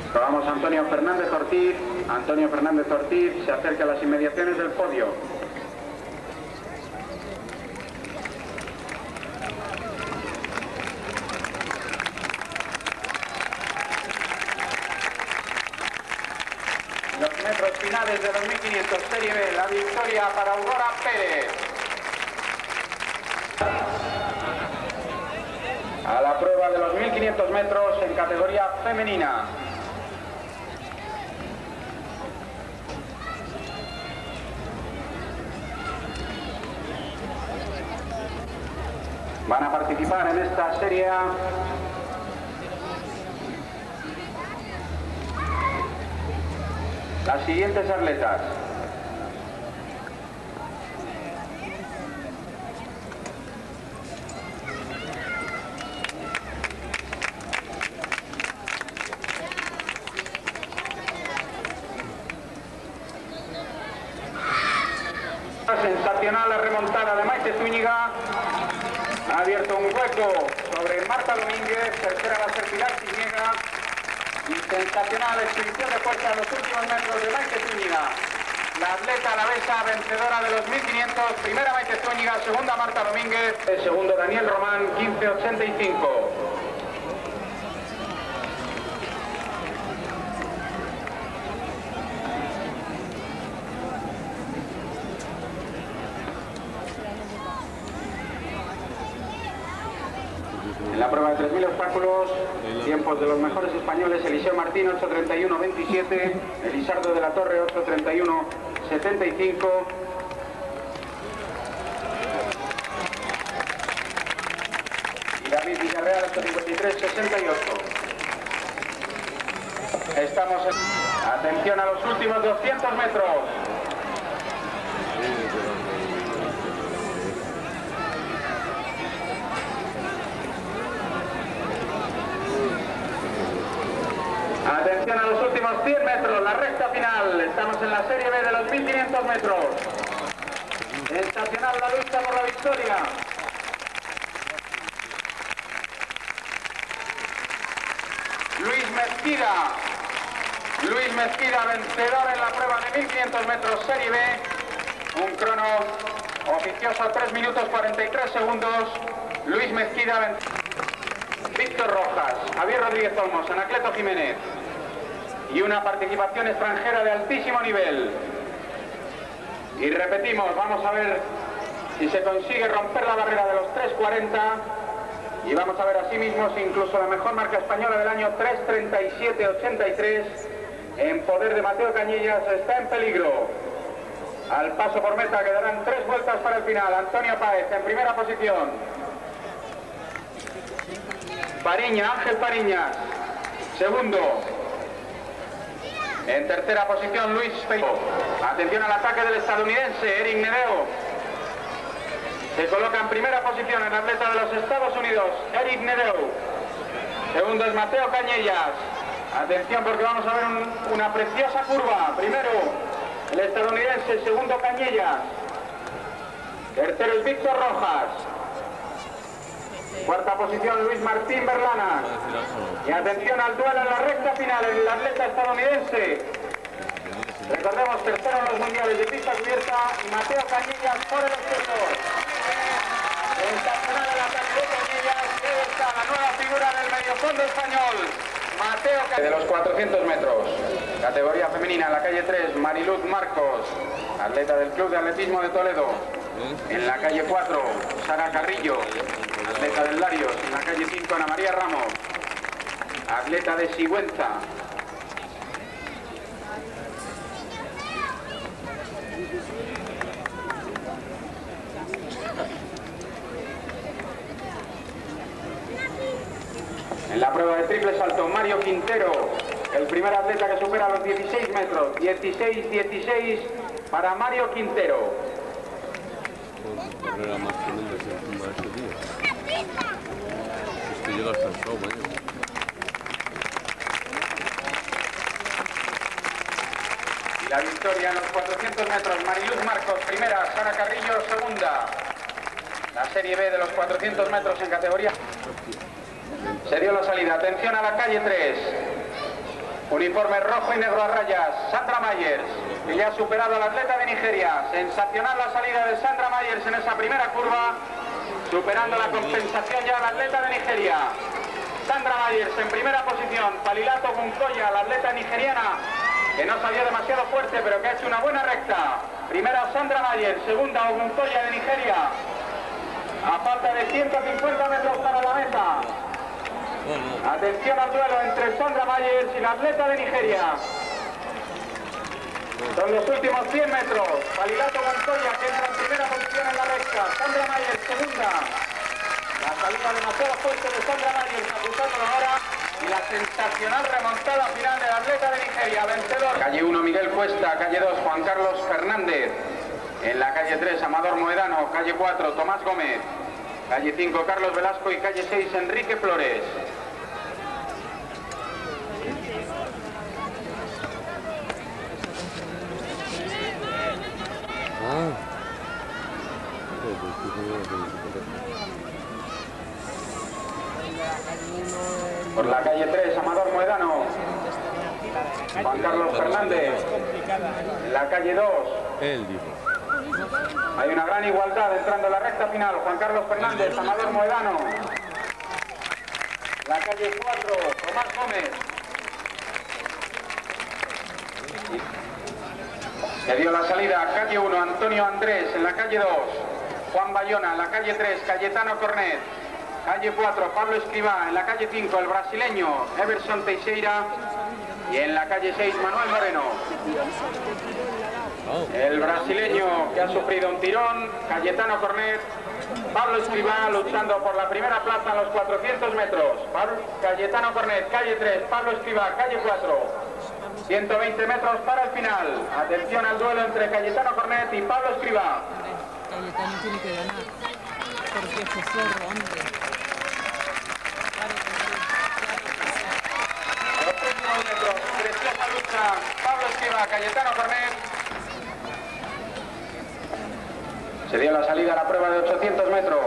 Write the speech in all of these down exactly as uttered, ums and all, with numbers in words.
Probamos Antonio Fernández Ortiz. Antonio Fernández Ortiz se acerca a las inmediaciones del podio. Los metros finales de dos mil quinientos Serie B, la victoria para Aurora Pérez. A la prueba de los mil quinientos metros en categoría femenina. Van a participar en esta serie las siguientes atletas. Sensacional la remontada de Maite Zúñiga. Ha abierto un hueco sobre Marta Domínguez. Tercera va a ser Pilar Cisniega. Y sensacional exhibición de fuerza en los últimos metros de Maite Zúñiga. La atleta alavesa vencedora de los mil quinientos. Primera Maite Zúñiga, segunda Marta Domínguez. El segundo Daniel Román, quince ochenta y cinco. En la prueba de tres mil obstáculos, tiempos de los mejores españoles: Eliseo Martín, ocho treinta y uno veintisiete, Elisardo de la Torre, ocho treinta y uno setenta y cinco, y David Villarreal, ocho cincuenta y tres sesenta y ocho. Estamos en... Atención a los últimos doscientos metros. Atención a los últimos cien metros, la recta final. Estamos en la Serie B de los mil quinientos metros. Sensacional la lucha por la victoria. Luis Mezquida. Luis Mezquida, vencedor en la prueba de mil quinientos metros Serie B. Un crono oficioso, tres minutos cuarenta y tres segundos. Luis Mezquida, vencedor. Víctor Rojas, Javier Rodríguez Olmos, Anacleto Jiménez. Y una participación extranjera de altísimo nivel. Y repetimos, vamos a ver si se consigue romper la barrera de los tres cuarenta. Y vamos a ver asimismo si incluso la mejor marca española del año, tres treinta y siete ochenta y tres, en poder de Mateo Cañellas, está en peligro. Al paso por meta quedarán tres vueltas para el final. Antonio Páez en primera posición. Pariña, Ángel Pariñas, segundo. En tercera posición, Luis Feijó. Atención al ataque del estadounidense, Eric Nedeo. Se coloca en primera posición el atleta de los Estados Unidos, Eric Nedeo. Segundo es Mateo Cañellas. Atención porque vamos a ver un, una preciosa curva. Primero, el estadounidense, segundo Cañellas. Tercero es Víctor Rojas. Cuarta posición, Luis Martín Berlana. Y atención al duelo en la recta final, el atleta estadounidense. Recordemos, tercero en los mundiales de pista cubierta, y Mateo Cañellas por el exterior. Sensacional el ataque de Cañellas, que está la nueva figura del mediofondo español. Mateo Cañellas. De los cuatrocientos metros, categoría femenina, en la calle tres, Mariluz Marcos, atleta del Club de Atletismo de Toledo. En la calle cuatro, Sara Carrillo, atleta del Larios. En la calle cinco, Ana María Ramos, atleta de Sigüenza. En la prueba de triple salto, Mario Quintero, el primer atleta que supera los dieciséis metros. dieciséis dieciséis para Mario Quintero. Carrera más tremenda que encima de este día. Es que llega hasta el show, ¿eh? Y la victoria en los cuatrocientos metros, Mariluz Marcos, primera, Sara Carrillo, segunda. La Serie B de los cuatrocientos metros en categoría. Se dio la salida, atención a la calle tres. Uniforme rojo y negro a rayas, Sandra Myers, que ya ha superado al atleta de Nigeria. Sensacional la salida de Sandra Myers en esa primera curva, superando la compensación ya al atleta de Nigeria. Sandra Myers en primera posición, Palilato Gunkoya, la atleta nigeriana, que no salió demasiado fuerte, pero que ha hecho una buena recta. Primera Sandra Myers, segunda Ogunkoya de Nigeria, a falta de ciento cincuenta metros para la meta. Atención al duelo entre Sandra Myers y la atleta de Nigeria. Son los últimos cien metros. Palilato Gunkoya, que entra en primera posición en la recta. Sandra Myers, segunda. La salida demasiado fuerte de Sandra Myers, acusándola ahora. Y la sensacional remontada final del atleta de Nigeria, vencedor. Calle uno, Miguel Cuesta. Calle dos, Juan Carlos Fernández. En la calle tres, Amador Moedano. Calle cuatro, Tomás Gómez. Calle cinco, Carlos Velasco. Y calle seis, Enrique Flores. Por la calle tres, Amador Moedano. Juan Carlos Fernández. En la calle dos. Él dijo. Hay una gran igualdad entrando en la recta final. Juan Carlos Fernández, Amador Moedano. La calle cuatro, Tomás Gómez. Se dio la salida. Calle uno, Antonio Andrés. En la calle dos, Juan Bayona. En la calle tres, Cayetano Cornet. Calle cuatro, Pablo Escribá. En la calle cinco, el brasileño Everson Teixeira. Y en la calle seis, Manuel Moreno. El brasileño que ha sufrido un tirón, Cayetano Cornet. Pablo Escribá luchando por la primera plaza en los cuatrocientos metros. Pablo, Cayetano Cornet, calle tres, Pablo Escribá, calle cuatro. ciento veinte metros para el final. Atención al duelo entre Cayetano Cornet y Pablo Escribá. Cayetano tiene que ganar. Porque es zorro, hombre. Los últimos metros, preciosa lucha. Pablo Escribá, Cayetano Cornet. Se dio la salida a la prueba de ochocientos metros.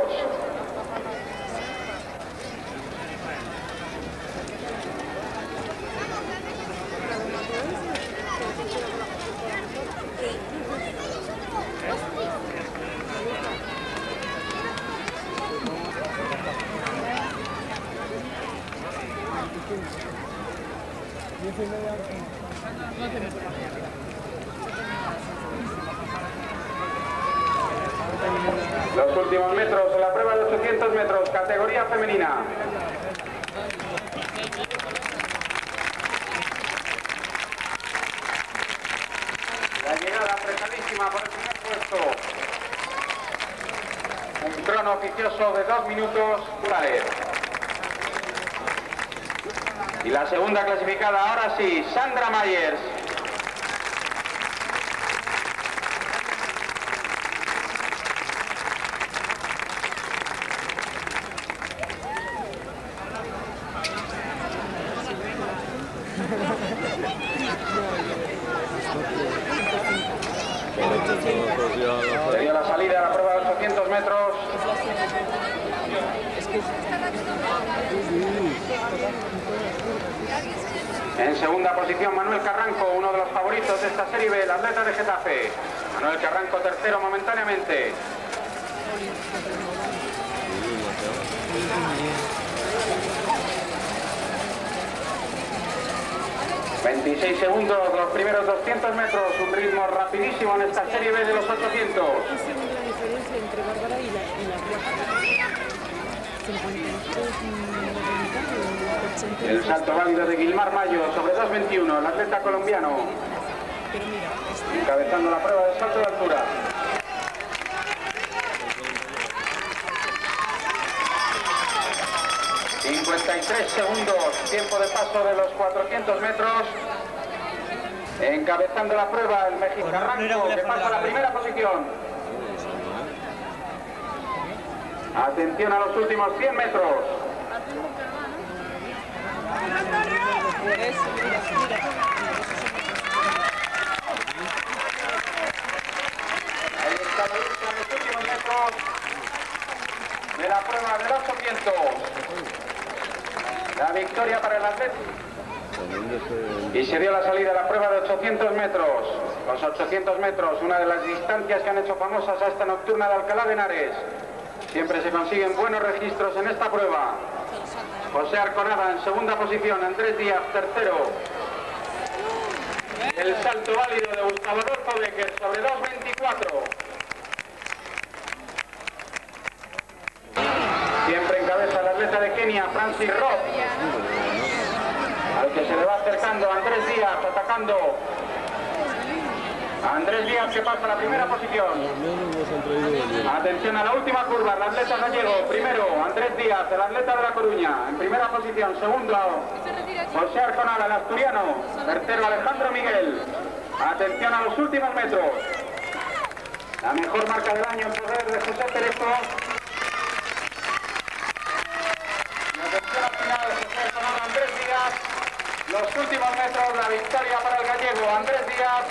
Los últimos metros en la prueba de ochocientos metros, categoría femenina. La llegada apretadísima por el primer puesto. Un crono oficioso de dos minutos, Curales. Y la segunda clasificada, ahora sí, Sandra Myers. Se dio la salida a la prueba de ochocientos metros. En segunda posición, Manuel Carranco, uno de los favoritos de esta serie B, el atleta de Getafe. Manuel Carranco tercero momentáneamente. veintiséis segundos, los primeros doscientos metros, un ritmo rapidísimo en esta serie B de los ochocientos. La diferencia entre Bárbara y la, y la cuarta. El salto válido de Guilmar Mayo sobre dos veintiuno, el atleta colombiano. Encabezando la prueba de salto de altura. cincuenta y tres segundos, tiempo de paso de los cuatrocientos metros. Encabezando la prueba el mexicano que pasa a la primera posición. Atención a los últimos cien metros. Ahí está la lucha en los últimos metros de la prueba de los ochocientos. La victoria para el Atlético. Y se dio la salida a la prueba de ochocientos metros. Los ochocientos metros, una de las distancias que han hecho famosas a esta nocturna de Alcalá de Henares. Siempre se consiguen buenos registros en esta prueba. José Arconada en segunda posición, Andrés Díaz tercero. El salto válido de Gustavo Adolfo Becker sobre dos veinticuatro. Siempre encabeza el atleta de Kenia, Francis Roth, al que se le va acercando Andrés Díaz, atacando. Andrés Díaz que pasa a la primera posición. Atención a la última curva, el atleta gallego, primero, Andrés Díaz, el atleta de La Coruña, en primera posición, segundo, José Arconada, el asturiano, tercero, Alejandro Miguel. Atención a los últimos metros. La mejor marca del año en poder de José Cerezo. Y atención al final, José Arconada, Andrés Díaz. Los últimos metros, la victoria para el gallego, Andrés Díaz.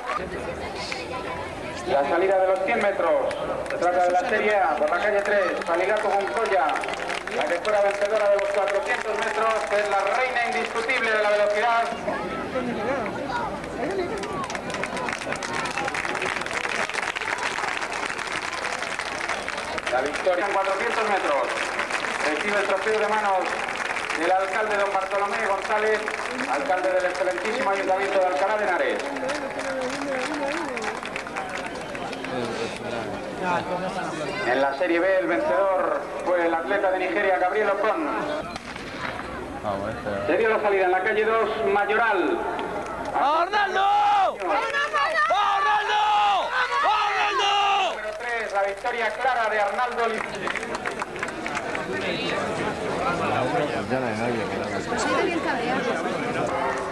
La salida de los cien metros, se trata de la Serie A, por la calle tres, Saligato Moncoya, la que fuera vencedora de los cuatrocientos metros, que es la reina indiscutible de la velocidad. La victoria en cuatrocientos metros, recibe el trofeo de manos del alcalde don Bartolomé González, alcalde del excelentísimo Ayuntamiento de Alcalá de Henares. En la Serie B el vencedor fue el atleta de Nigeria, Gabriel Ocon. Se dio la salida en la calle dos, Mayoral. ¡Arnaldo! ¡Arnaldo! ¡Arnaldo! Número tres, la victoria clara de Arnaldo Lip.